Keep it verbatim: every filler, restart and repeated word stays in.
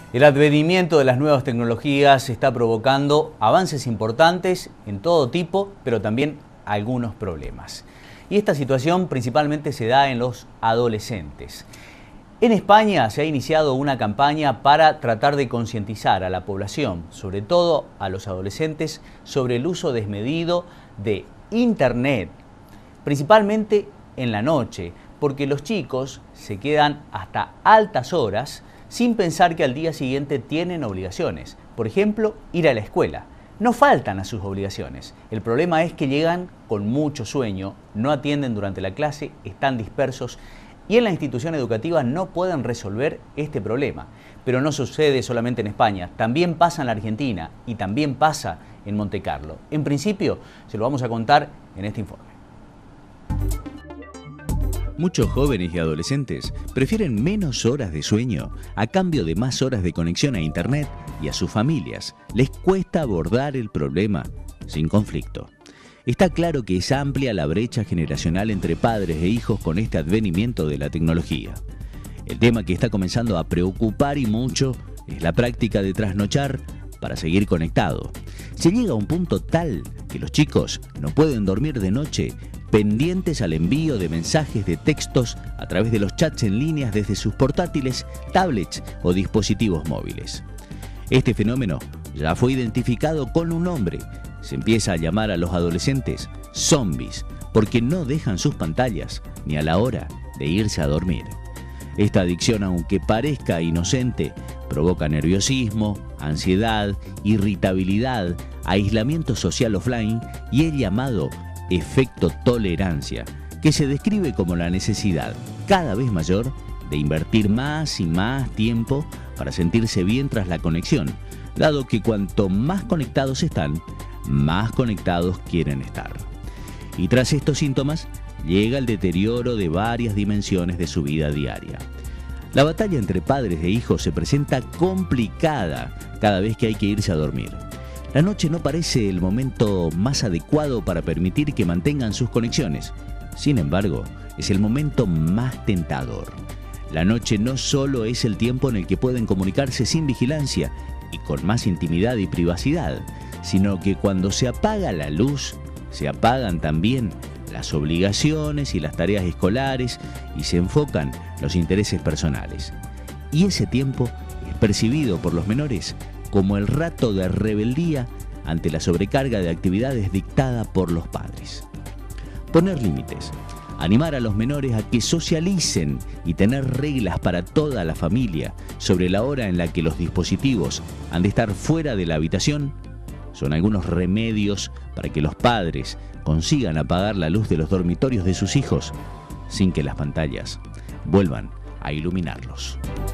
El advenimiento de las nuevas tecnologías está provocando avances importantes en todo tipo, pero también algunos problemas. Y esta situación principalmente se da en los adolescentes. En España se ha iniciado una campaña para tratar de concientizar a la población, sobre todo a los adolescentes, sobre el uso desmedido de Internet, principalmente en la noche, porque los chicos se quedan hasta altas horas sin pensar que al día siguiente tienen obligaciones. Por ejemplo, ir a la escuela. No faltan a sus obligaciones. El problema es que llegan con mucho sueño, no atienden durante la clase, están dispersos y en la institución educativa no pueden resolver este problema. Pero no sucede solamente en España, también pasa en la Argentina y también pasa en Monte Carlo. En principio, se lo vamos a contar en este informe. Muchos jóvenes y adolescentes prefieren menos horas de sueño a cambio de más horas de conexión a Internet, y a sus familias les cuesta abordar el problema sin conflicto. Está claro que es amplia la brecha generacional entre padres e hijos con este advenimiento de la tecnología. El tema que está comenzando a preocupar y mucho es la práctica de trasnochar para seguir conectado. Se llega a un punto tal que los chicos no pueden dormir de noche pendientes al envío de mensajes de textos a través de los chats en línea desde sus portátiles, tablets o dispositivos móviles. Este fenómeno ya fue identificado con un nombre. Se empieza a llamar a los adolescentes zombies porque no dejan sus pantallas ni a la hora de irse a dormir. Esta adicción, aunque parezca inocente, provoca nerviosismo, ansiedad, irritabilidad, aislamiento social offline y el llamado efecto tolerancia, que se describe como la necesidad cada vez mayor de invertir más y más tiempo para sentirse bien tras la conexión, dado que cuanto más conectados están, más conectados quieren estar. Y tras estos síntomas, llega el deterioro de varias dimensiones de su vida diaria. La batalla entre padres e hijos se presenta complicada cada vez que hay que irse a dormir. La noche no parece el momento más adecuado para permitir que mantengan sus conexiones. Sin embargo, es el momento más tentador. La noche no solo es el tiempo en el que pueden comunicarse sin vigilancia y con más intimidad y privacidad, sino que cuando se apaga la luz, se apagan también las obligaciones y las tareas escolares y se enfocan los intereses personales. Y ese tiempo es percibido por los menores como el rato de rebeldía ante la sobrecarga de actividades dictada por los padres. Poner límites, animar a los menores a que socialicen y tener reglas para toda la familia sobre la hora en la que los dispositivos han de estar fuera de la habitación, son algunos remedios para que los padres consigan apagar la luz de los dormitorios de sus hijos sin que las pantallas vuelvan a iluminarlos.